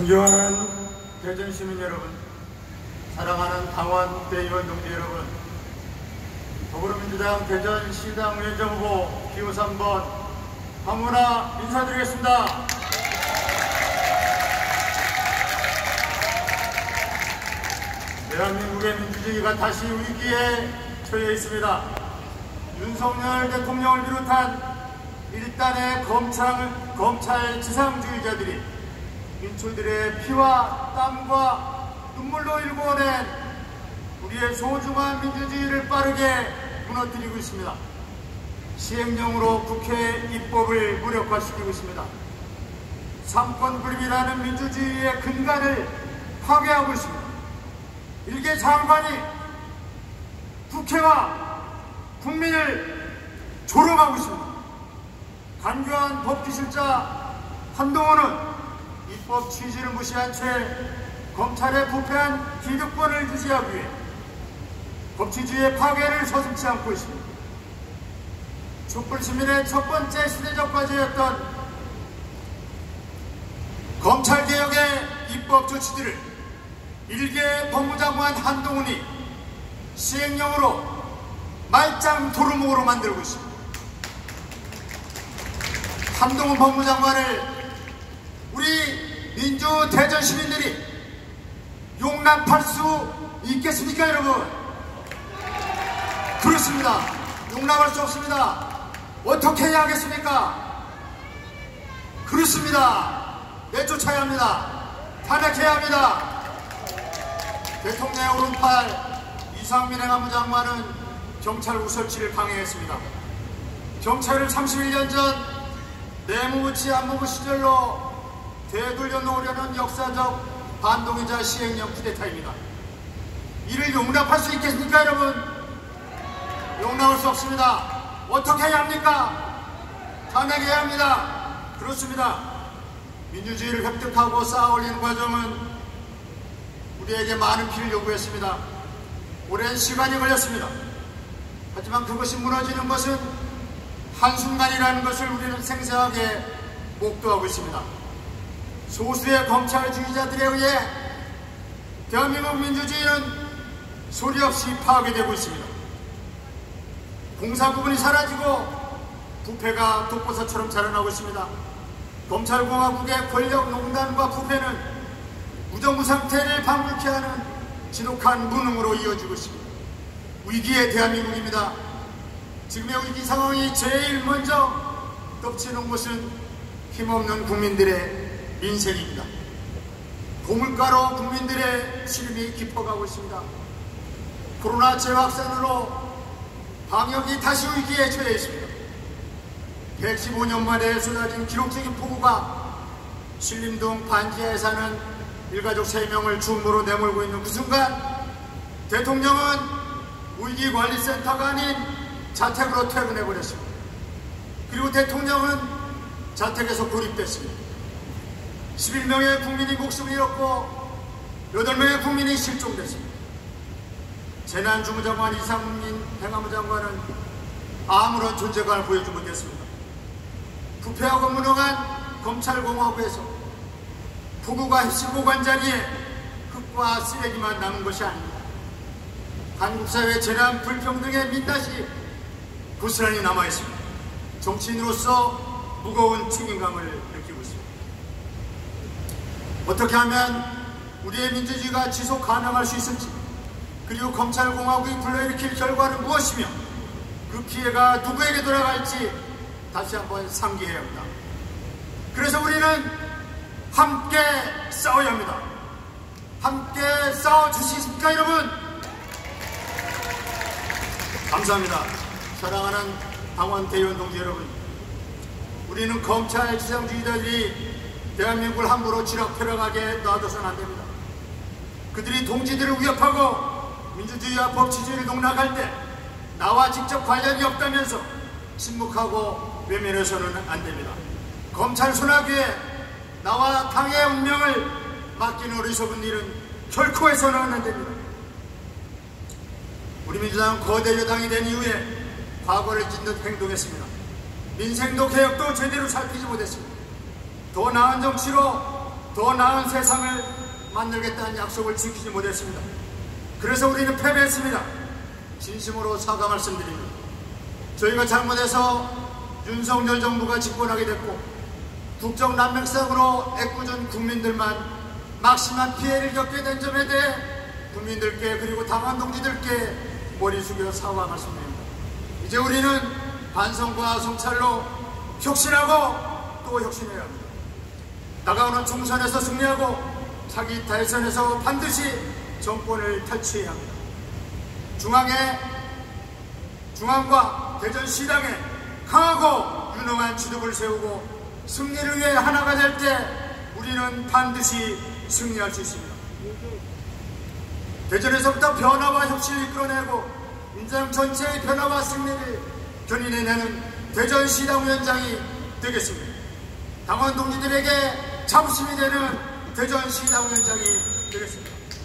존경하는 대전 시민 여러분, 사랑하는 당원 대의원 동지 여러분, 더불어민주당 대전시당 위원장 후보 기호 3번 황운하 인사드리겠습니다. 대한민국의 민주주의가 다시 위기에 처해 있습니다. 윤석열 대통령을 비롯한 일단의 검찰 지상주의자들이 민초들의 피와 땀과 눈물로 일궈낸 우리의 소중한 민주주의를 빠르게 무너뜨리고 있습니다. 시행령으로 국회 입법을 무력화시키고 있습니다. 삼권분립이라는 민주주의의 근간을 파괴하고 있습니다. 일개 장관이 국회와 국민을 조롱하고 있습니다. 간교한 법기술자 한동훈은 입법 취지를 무시한 채 검찰의 부패한 기득권을 유지하기 위해 법치주의의 파괴를 서슴지 않고 있습니다. 촛불시민의 첫 번째 시대적 과제였던 검찰개혁의 입법 조치들을 일개 법무장관 한동훈이 시행령으로 말짱 도루묵으로 만들고 있습니다. 한동훈 법무장관을 우리 민주 대전 시민들이 용납할 수 있겠습니까, 여러분? 그렇습니다. 용납할 수 없습니다. 어떻게 해야 하겠습니까? 그렇습니다. 내쫓아야 합니다. 탄핵해야 합니다. 대통령의 오른팔 이상민 행안부장관은 경찰 우설치를 강행했습니다. 경찰을 31년 전 내무부치 안무부 시절로 되돌려 놓으려는 역사적 반동의자 시행령 쿠데타입니다. 이를 용납할 수 있겠습니까, 여러분? 용납할 수 없습니다. 어떻게 해야 합니까? 탄핵해야 합니다. 그렇습니다. 민주주의를 획득하고 쌓아올리는 과정은 우리에게 많은 피를 요구했습니다. 오랜 시간이 걸렸습니다. 하지만 그것이 무너지는 것은 한순간이라는 것을 우리는 생생하게 목도하고 있습니다. 소수의 검찰주의자들에 의해 대한민국 민주주의는 소리 없이 파괴되고 있습니다. 공사구분이 사라지고 부패가 독버섯처럼 자라나고 있습니다. 검찰공화국의 권력농단과 부패는 무정부 상태를 방불케 하는 지독한 무능으로 이어지고 있습니다. 위기의 대한민국입니다. 지금의 위기 상황이 제일 먼저 덮치는 곳은 힘없는 국민들의 민생입니다. 고물가로 국민들의 시름이 깊어가고 있습니다. 코로나 재확산으로 방역이 다시 위기에 처해 있습니다. 115년 만에 쏟아진 기록적인 폭우가 신림동 반지하에 사는 일가족 3명을 중으로 내몰고 있는 그 순간 대통령은 위기관리센터가 아닌 자택으로 퇴근해버렸습니다. 그리고 대통령은 자택에서 고립됐습니다. 11명의 국민이 목숨을 잃었고 8명의 국민이 실종됐습니다. 재난주무장관 이상민 행안부장관은 아무런 존재감을 보여주지 못했습니다. 부패하고 무능한 검찰공화국에서 부부가 휩쓸고 간 자리에 흙과 쓰레기만 남은 것이 아닙니다. 한국사회 재난 불평등의 민낯이 고스란히 남아있습니다. 정치인으로서 무거운 책임감을 느끼고 있습니다. 어떻게 하면 우리의 민주주의가 지속 가능할 수 있을지, 그리고 검찰공화국이 불러일으킬 결과는 무엇이며 그 피해가 누구에게 돌아갈지 다시 한번 상기해야 합니다. 그래서 우리는 함께 싸워야 합니다. 함께 싸워주시겠습니까, 여러분? 감사합니다. 사랑하는 당원 대의원 동지 여러분, 우리는 검찰 지상주의자들이 대한민국을 함부로 지락펴락하게 놔둬서는 안됩니다. 그들이 동지들을 위협하고 민주주의와 법치주의를 농락할 때 나와 직접 관련이 없다면서 침묵하고 외면해서는 안됩니다. 검찰 손아귀에 나와 당의 운명을 맡기는 어리석은 일은 결코 해서는 안됩니다. 우리 민주당은 거대 여당이 된 이후에 과거를 짓는 행동했습니다. 민생도 개혁도 제대로 살피지 못했습니다. 더 나은 정치로 더 나은 세상을 만들겠다는 약속을 지키지 못했습니다. 그래서 우리는 패배했습니다. 진심으로 사과 말씀드립니다. 저희가 잘못해서 윤석열 정부가 집권하게 됐고 국정 난맥상으로 애꿎은 국민들만 막심한 피해를 겪게 된 점에 대해 국민들께 그리고 당원 동지들께 머리 숙여 사과 말씀드립니다. 이제 우리는 반성과 성찰로 혁신하고 또 혁신해야 합니다. 다가오는 총선에서 승리하고 차기 대선에서 반드시 정권을 탈취해야 합니다. 중앙과 대전시당에 강하고 유능한 지도부를 세우고 승리를 위해 하나가 될 때 우리는 반드시 승리할 수 있습니다. 대전에서부터 변화와 혁신을 이끌어내고 민주당 전체의 변화와 승리를 견인해내는 대전시당 위원장이 되겠습니다. 당원 동지들에게 자부심이 되는 대전시당 위원장이 되겠습니다.